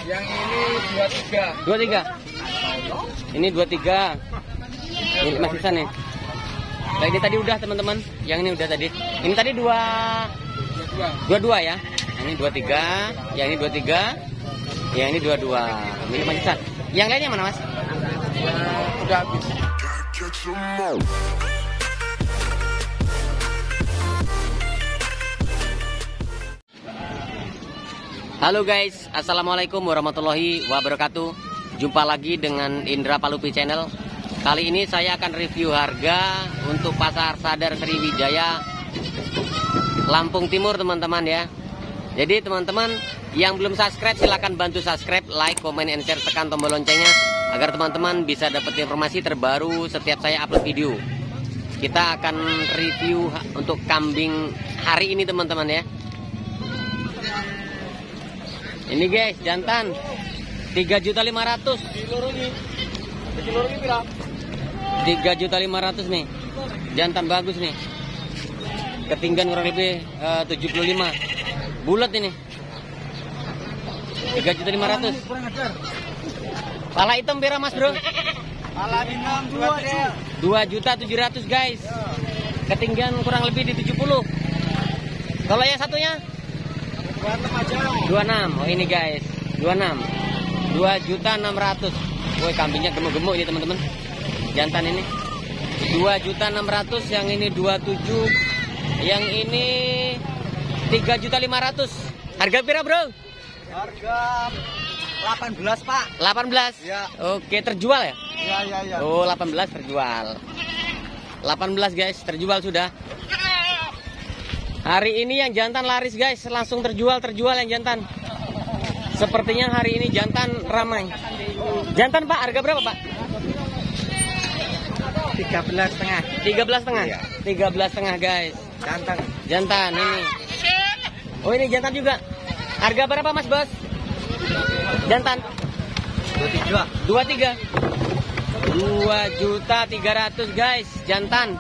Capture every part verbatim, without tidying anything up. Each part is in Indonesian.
Yang ini dua tiga. dua tiga. Ini dua tiga. Ini masih sisa nih. Nah, ini tadi udah teman-teman. Yang ini udah tadi. Ini tadi dua dua dua ya. Ini dua tiga. Yang ini dua tiga. Yang ini dua dua. Ini masih sisa. Yang lainnya mana mas? Udah habis. Halo guys, assalamualaikum warahmatullahi wabarakatuh. Jumpa lagi dengan Indra Palupi Channel. Kali ini saya akan review harga untuk Pasar Sadar Sriwijaya, Lampung Timur teman-teman ya. Jadi teman-teman yang belum subscribe silahkan bantu subscribe, like, comment, and share, tekan tombol loncengnya agar teman-teman bisa dapat informasi terbaru setiap saya upload video. Kita akan review untuk kambing hari ini teman-teman ya. Ini guys, jantan tiga juta lima ratus. tiga juta lima ratus nih. Jantan bagus nih. Ketinggian kurang lebih uh, tujuh puluh lima. Bulat ini. tiga juta lima ratus. Pala hitam berapa Mas, Bro? Pala hitam dua juta tujuh ratus guys. Ketinggian kurang lebih di tujuh puluh. Kalau yang satunya dua puluh enam. Oh ini guys, dua puluh enam. dua juta enam ratus. Woi, kambingnya gemuk-gemuk ini teman-teman. Jantan ini dua juta enam ratus, yang ini dua puluh tujuh, yang ini tiga juta lima ratus. Harga pira, Bro? Harga delapan belas, Pak. delapan belas. Ya. Oke, terjual ya? Ya, ya, ya. Oh, delapan belas terjual. delapan belas guys, terjual sudah. Hari ini yang jantan laris guys, langsung terjual, terjual yang jantan. Sepertinya hari ini jantan ramai. Jantan Pak, harga berapa Pak? tiga belas setengah. tiga belas setengah? Iya. tiga belas setengah guys. Jantan. Jantan ini. Oh ini jantan juga. Harga berapa Mas Bos? Jantan? dua puluh tiga. dua puluh tiga. dua juta tiga ratus guys, jantan.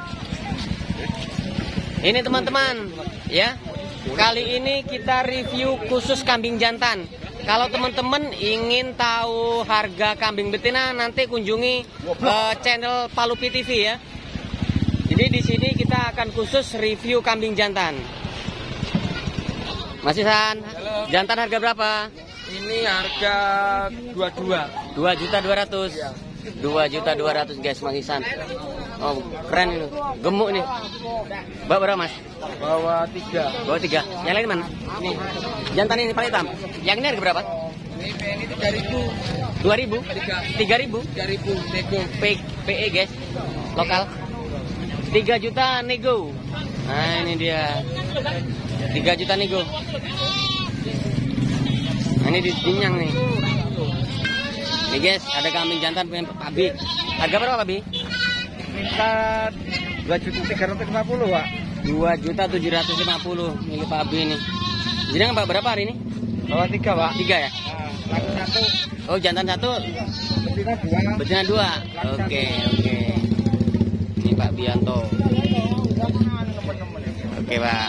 Ini teman-teman ya, kali ini kita review khusus kambing jantan. Kalau teman-teman ingin tahu harga kambing betina, nanti kunjungi uh, channel Palupi T V ya. Jadi di sini kita akan khusus review kambing jantan. Mas Isan, jantan harga berapa? Ini harga dua puluh dua. dua juta dua ratus. dua juta dua ratus guys, Mas Isan. Oh, keren ini. Gemuk nih. Bawa berapa, Mas? Bawa tiga. Bawa tiga. Yang lain mana? Ini. Jantan ini paling hitam. Yang ini harga berapa? Ini ini tiga ribu. dua ribu? tiga ribu? tiga ribu nego. P E guys. Lokal. tiga juta nego. Nah, ini dia. tiga juta nego. Nah, ini dinyang nih. Nih guys, ada kambing jantan punya Pak Bi. Harga berapa Pak Bi? Minta dua juta tiga ratus lima puluh, Pak. dua juta tujuh ratus lima puluh milik Pak Bi ini. Jadi Pak berapa hari ini? Bawa tiga, Pak. Tiga ya? Nah, satu. Oh, jantan satu. Betina dua. Betina dua. Oke, oke. Ini Pak Bianto. Oke, Pak.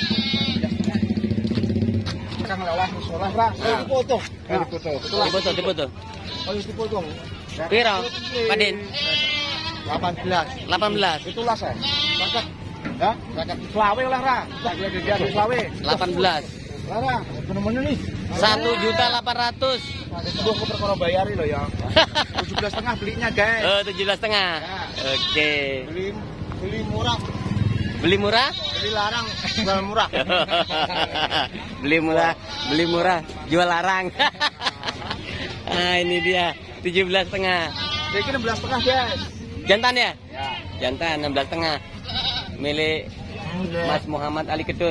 Kan lelah musola, Pak. Oh, dipoto. Dipoto. Dipoto, dipoto. Oh, dipotong. Piro? Pak Din? delapan belas. delapan belas. Itulah saya. Paket. Ya, paket Selawe lah, Ra. Dia dia Selawe. delapan belas. Lara, bener-bener nih. satu juta delapan ratus. Duh, aku perkara bayari loh ya. tujuh belas setengah belinya, guys. Oh, tujuh belas setengah. Oke. Beli beli murah, Beli murah? beli larang, jual murah. Beli murah, beli murah, jual larang. Nah, ini dia tujuh belas setengah. Jadi enam belas setengah, guys. Jantan ya? Ya. Jantan enam belas setengah. Milik Mas Muhammad Ali Ketut.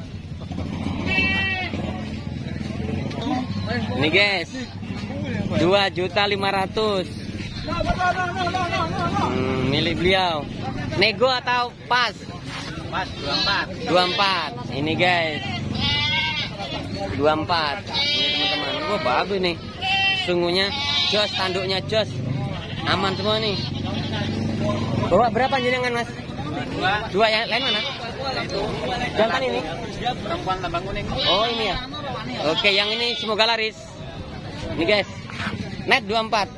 Ini guys, dua juta lima ratus. Hmm, milik beliau. Nego atau pas? Pas dua puluh empat. dua puluh empat. Ini guys. dua puluh empat. Ini teman-teman. Wah, bagus nih. Sungguhnya jos, tanduknya jos. Aman semua nih. Bawa berapa jenengan, Mas? Dua. Dua yang lain mana? Jantan ini? Perempuan lambang kuning. Oh, ini ya. Oke, yang ini semoga laris. Ini guys, net dua puluh empat.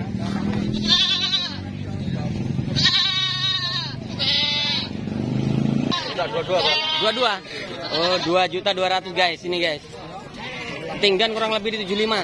dua puluh dua. Oh, dua juta dua ratus guys, ini guys. Ketinggian kurang lebih di tujuh puluh lima.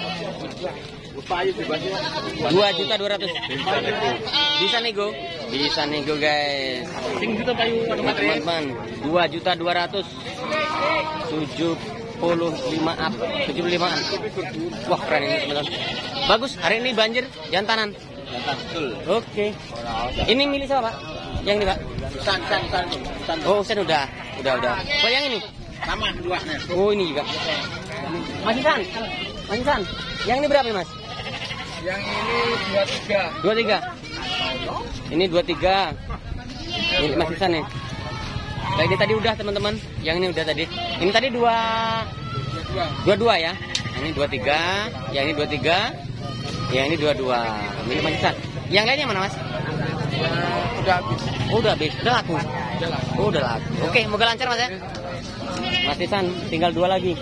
dua juta dua ratus. Bisa nego? Bisa nego guys. Teman-teman, dua juta dua ratus. tujuh puluh lima up, tujuh puluh lima. Wah, keren ini teman-teman. Bagus, hari ini banjir jantanan. Jantan betul. Oke. Ini milik siapa, Pak? Yang ini, Pak? San, san, san, san. Oh, San udah. Udah, udah. Oh, yang ini? Sama duanya. Oh, ini juga. Mas San. Mas San. Yang ini berapa, Mas? Yang ini dua tiga. dua puluh tiga. Ini dua puluh tiga. Ini Mas San nih. Nah, ini tadi udah, teman-teman. Yang ini udah tadi. Ini tadi dua dua dua ya. Ini dua puluh tiga, yang ini dua puluh tiga. Yang ini dua puluh dua. Ini Mas San. Yang lainnya mana, Mas? Udah habis. Oh, udah habis. Udah laku. Oh, udah laku. Oke, moga lancar, Mas ya. Mas Isan, tinggal dua lagi.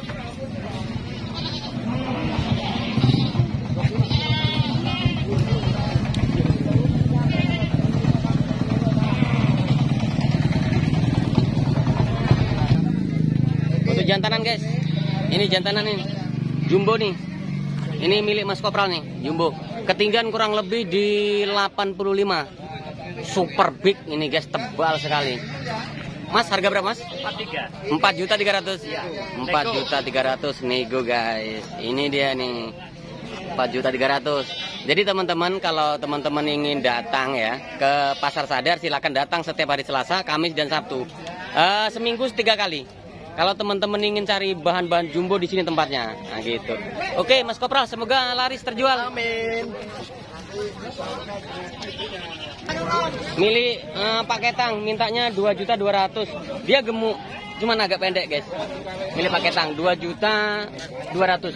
Untuk jantanan, guys. Ini jantanan ini. Jumbo nih. Ini milik Mas Kopral nih, jumbo. Ketinggian kurang lebih di delapan puluh lima. Super big ini guys, tebal sekali. Mas, harga berapa, Mas? empat juta tiga ratus. empat juta tiga ratus nego guys. Ini dia nih. empat juta tiga ratus. Jadi teman-teman, kalau teman-teman ingin datang ya ke Pasar Sadar, silakan datang setiap hari Selasa, Kamis dan Sabtu. Uh, seminggu tiga kali. Kalau teman-teman ingin cari bahan-bahan jumbo, di sini tempatnya. Nah gitu. Oke, Mas Kopral, semoga laris terjual. Amin. Milih uh, Pak Ketang, mintanya dua juta dua ratus. Dia gemuk, cuman agak pendek, guys. Milih Pak Ketang dua juta dua ratus.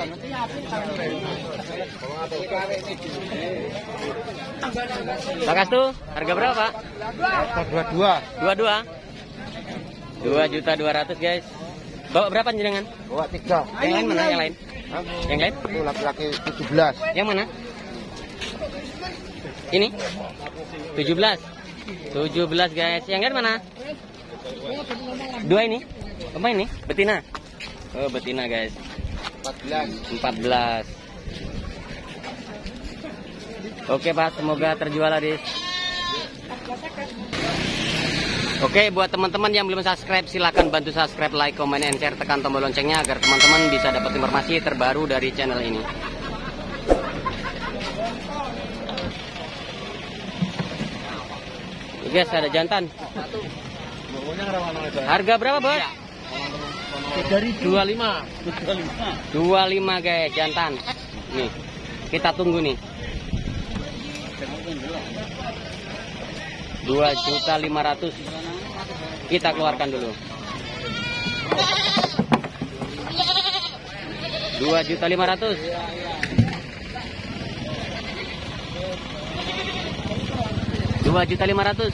Pak Kastu, harga berapa, Pak? dua dua. dua dua. dua juta dua ratus, guys. Bawa berapa jenengan? Bawa tiga. Yang lain mana? Yang lain? Yang lain? Itu laki-laki tujuh belas. Yang mana? Ini? tujuh belas. tujuh belas, guys. Yang lain mana? Dua ini? Apa ini? Betina. Oh, betina, guys. empat belas. empat belas. Oke, Pak, semoga terjual laris. Oke, buat teman-teman yang belum subscribe, silahkan bantu subscribe, like, comment, and share, tekan tombol loncengnya agar teman-teman bisa dapat informasi terbaru dari channel ini. Guys, ada jantan. Harga berapa, Bos? Dari dua lima. dua puluh lima, guys, jantan. Nih, kita tunggu nih. dua juta lima ratus. Kita keluarkan dulu. dua juta lima ratus. dua juta lima ratus.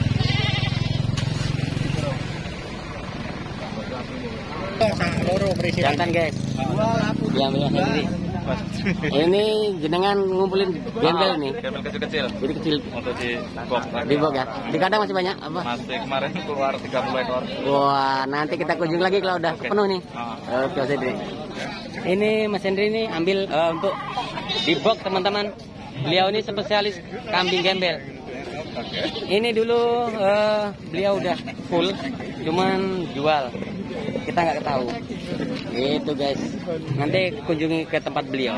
Jantan, guys. Yang punya sendiri. Ini jenengan ngumpulin gembel nih. Gembel kecil-kecil. Jadi kecil. Untuk di box. Di box ya. Di kandang masih banyak apa? Masih kemarin keluar tiga puluh ekor. Wah, nanti kita kunjung lagi kalau udah penuh nih. Oke, Mas Hendri. Ini Mas Hendri ini ambil uh, untuk di box, teman-teman. Beliau ini spesialis kambing gembel. Ini dulu uh, beliau udah full, cuman jual. Kita nggak tahu. Itu, guys. Nanti kunjungi ke tempat beliau.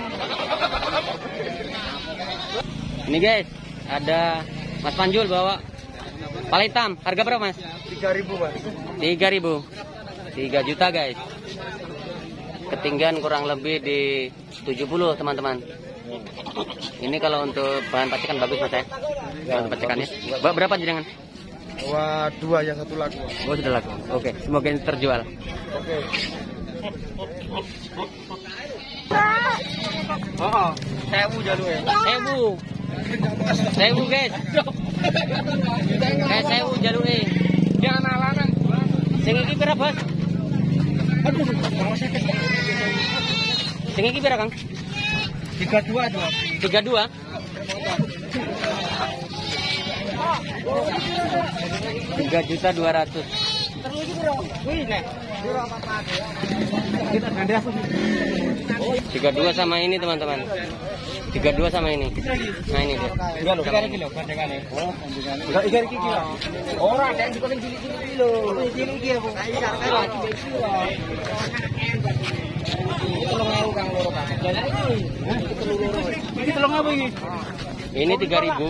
Ini, guys, ada Mas Panjul bawa pala hitam. Harga berapa, Mas? tiga ribu, Mas. tiga ribu. tiga juta, guys. Ketinggian kurang lebih di tujuh puluh, teman-teman. Ini kalau untuk bahan pacikan bagus, Mas ya. Bahan pacikannya. Bawa berapa jenengan? Wah, dua, yang satu laku. Oh, sudah laku. Oke, semoga ini terjual. Oke. Oh, sewu jalurnya. Sewu. Sewu, guys. Kayak sewu jalurnya. Jangan alangan. Sing iki berapa, Bos? Sing iki pira, Kang? tiga dua dua. tiga dua. tiga juta dua ratus. tiga dua sama ini teman-teman. tiga dua sama ini. Nah ini dia. Ikan kilo kandangane. Oh, kandangane. Ikan iki kilo. Ora ada yang paling cilik-cilik lho. Cilik iki aku. Iki telung ewu Kang loro paket. Iki telung loro. Iki telung ewu iki. Ini tiga ribu.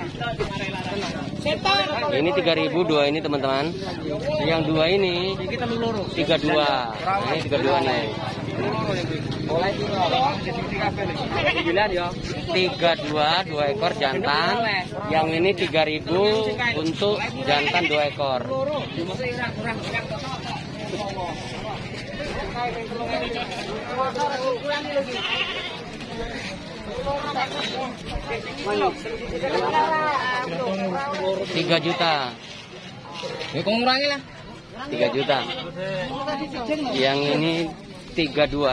Ini tiga ribu dua ini teman-teman. Yang dua ini tiga dua. Nah, ini tiga dua nih. tiga dua dua ekor jantan. Yang ini tiga ribu untuk jantan dua ekor. Tiga juta. Ya kok ngurangi lah. Tiga juta. Yang ini tiga dua.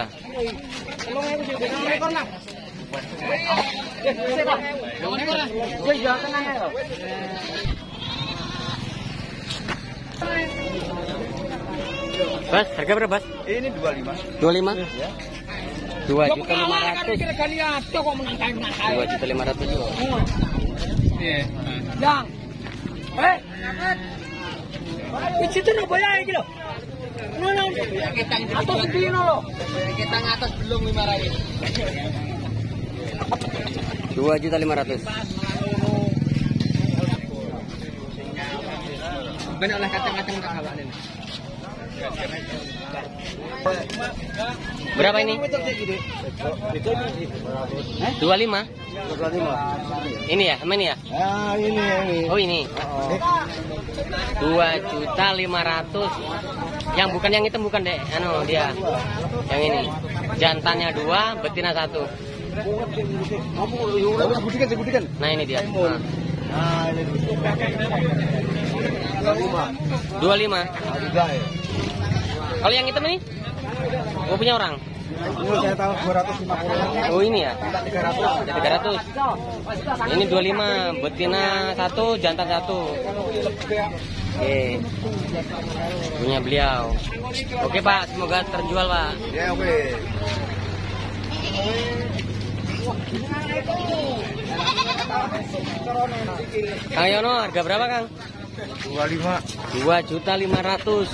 Bas, harga berapa, Bas? Ini dua lima. dua lima? dua juta lima ratus. dua juta lima ratus juga. Iya. Yang. Eh. Di situ no boya iki lho. No no. Atas sendiri no. Kita ngatas belum lima ratus. dua juta lima ratus. Benar lah kacang-kacang tak kawanin. Berapa ini? dua lima. dua lima. Ini ya, sama ini ya? Ah, ini ini. Oh ini. dua juta lima ratus. Yang bukan yang hitam bukan deh, anu dia. Yang ini. Jantannya dua, betina satu. Buktikan, buktikan. Nah ini dia. Nah. Ah, ini. dua lima. Tiga ya. Kalau yang hitam ini? Oh punya orang? Ini saya tahu dua ratus lima puluh. Oh ini ya? tiga ratus. tiga ratus. Ini dua puluh lima, betina satu, jantan satu. Oke. Punya beliau. Oke Pak, semoga terjual Pak. Ya oke. Kang Yono, harga berapa Kang? dua puluh lima. dua juta lima ratus.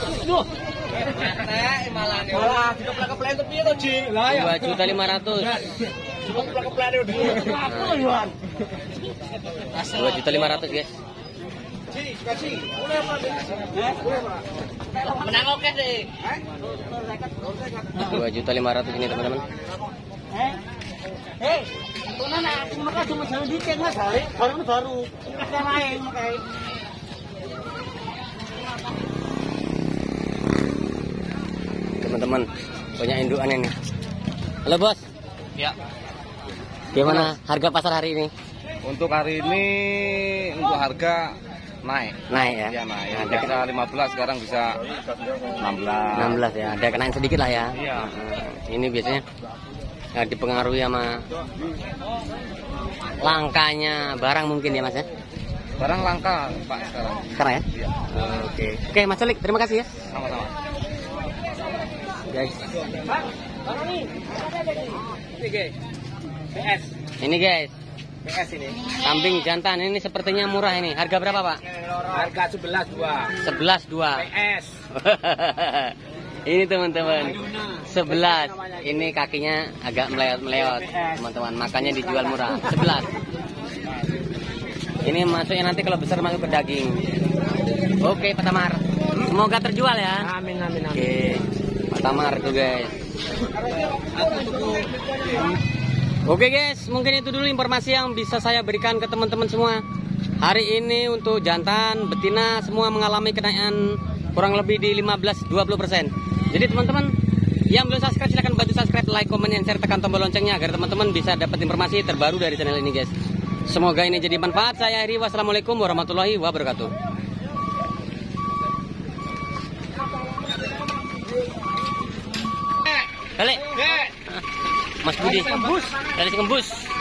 dua juta lima ratus. dua juta lima ratus guys. Menang oke deh. dua juta lima ratus ini teman-teman. Eh. Eh. Tuna nak cuma cuma jalan dikit Mas, hari baru baru. Kita lain makanya. Teman-teman, banyak indukannya nih. Halo bos. Ya. Gimana harga pasar hari ini? Untuk hari ini untuk harga naik. Naik ya? Iya naik. Ada Ada kita lima belas sekarang bisa enam belas. enam belas ya. Ada kenaikan sedikit lah ya. Iya. Nah, ini biasanya ya, dipengaruhi sama langkanya barang mungkin ya Mas ya. Barang langka Pak sekarang. Sekarang ya? Iya. Oke. Oke Mas Solik, terima kasih ya. Sama-sama. Guys. Ini guys. P S. Ini guys, P S ini. kambing jantan ini sepertinya murah ini. Harga berapa Pak? Harga sebelas dua. sebelas dua. P S. Ini teman-teman. sebelas. Ini kakinya agak melewat-melewat, teman-teman. Makanya dijual murah. sebelas. Ini masuknya nanti kalau besar masuk ke daging. Oke, Pak Tamar. Semoga terjual ya. Amin amin amin. Oke. Pak Tamar tuh, guys. Oke guys, mungkin itu dulu informasi yang bisa saya berikan ke teman-teman semua. Hari ini untuk jantan, betina semua mengalami kenaikan kurang lebih di lima belas sampai dua puluh persen. Jadi teman-teman yang belum subscribe silahkan bantu subscribe, like, komen, dan share, tekan tombol loncengnya agar teman-teman bisa dapat informasi terbaru dari channel ini guys. Semoga ini jadi manfaat. Saya Heri, wassalamualaikum warahmatullahi wabarakatuh. Balik. Mas Budi. Tembus. Tradisi Kembus.